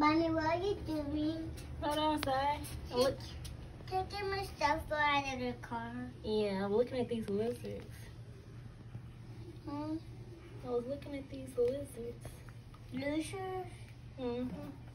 Mommy, what are you doing? Hold on, side. Taking my stuff for another car. Yeah, I'm looking at these lizards. Hmm? I was looking at these lizards. Losers? Mm-hmm.